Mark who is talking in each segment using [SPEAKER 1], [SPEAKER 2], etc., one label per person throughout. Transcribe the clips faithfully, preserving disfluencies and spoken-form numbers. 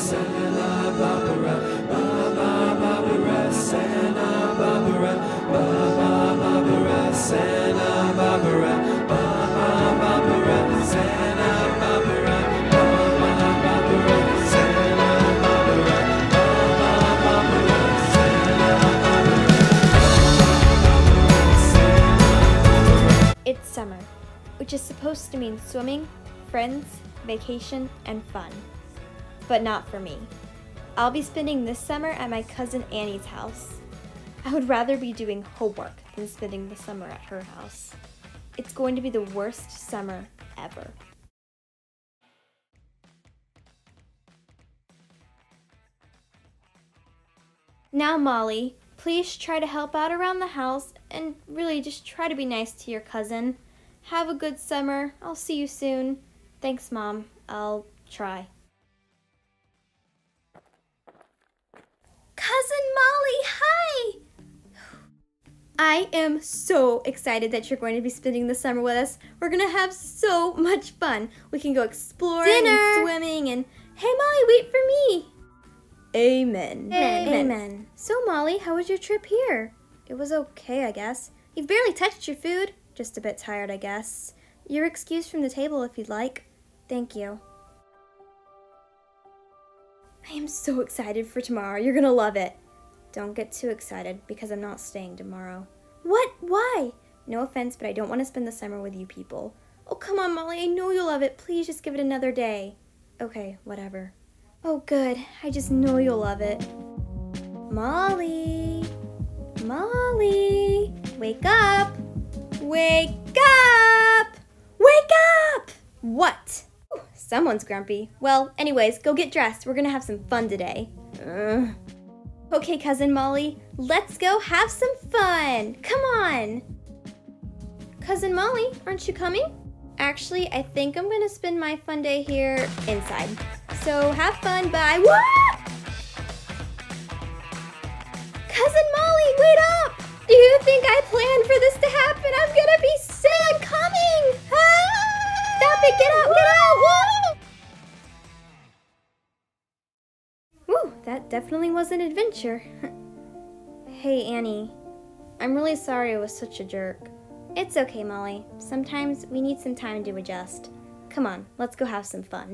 [SPEAKER 1] Santa Barbara, ba ba Barbara, Santa Barbara, ba ba Barbara, Santa Barbara, ba ba Barbara, Santa Barbara, ba ba Barbara, Santa Barbara, ba ba Barbara, Santa Barbara.
[SPEAKER 2] It's summer, which is supposed to mean swimming, friends, vacation, and fun. But not for me. I'll be spending this summer at my cousin Annie's house. I would rather be doing homework than spending the summer at her house. It's going to be the worst summer ever. Now, Molly, please try to help out around the house and really just try to be nice to your cousin. Have a good summer. I'll see you soon. Thanks, Mom. I'll try. Cousin Molly, hi! I am so excited that you're going to be spending the summer with us. We're going to have so much fun. We can go exploring Dinner. and swimming and... Hey, Molly, wait for me! Amen. Amen. Amen. So, Molly, how was your trip here? It was okay, I guess. You've barely touched your food. Just a bit tired, I guess. You're excused from the table if you'd like. Thank you. I am so excited for tomorrow. You're gonna love it. Don't get too excited because I'm not staying tomorrow. What? Why? No offense, but I don't want to spend the summer with you people. Oh, come on, Molly. I know you'll love it. Please just give it another day. Okay, whatever. Oh, good. I just know you'll love it. Molly. Molly. Wake up. Wake up. Wake up. What? Ooh, someone's grumpy. Well, anyways, go get dressed. We're gonna have some fun today. Ugh. Okay, Cousin Molly, let's go have some fun. Come on. Cousin Molly, aren't you coming? Actually, I think I'm gonna spend my fun day here inside. So have fun, bye. What? Cousin Molly, wait up! Do you think I planned for this to happen? I'm gonna be sick. I'm coming. Ah! Stop it! Get out! Get out! Whoa! Woo! That definitely was an adventure. Hey, Annie. I'm really sorry I was such a jerk. It's okay, Molly. Sometimes we need some time to adjust. Come on, let's go have some fun.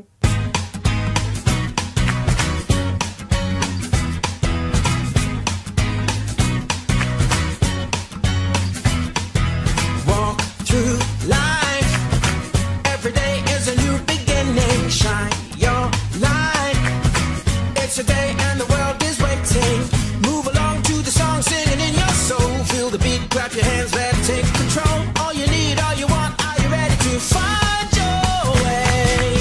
[SPEAKER 1] Walk through life. Every day is a new beginning. Shine your light. It's a day and the world is waiting. Move along to the song, singing in your soul. Feel the beat, clap your hands, let's take control. All you need, all you want, are you ready to find your way?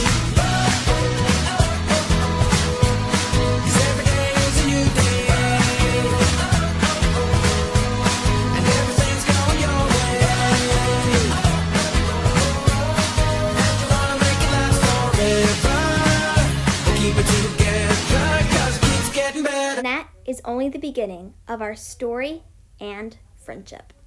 [SPEAKER 1] 'Cause every day is a new day, and everything's going your way. And you wanna make it last forever. We'll keep it together, 'cause it keeps getting better.
[SPEAKER 2] And that is only the beginning of our story and friendship.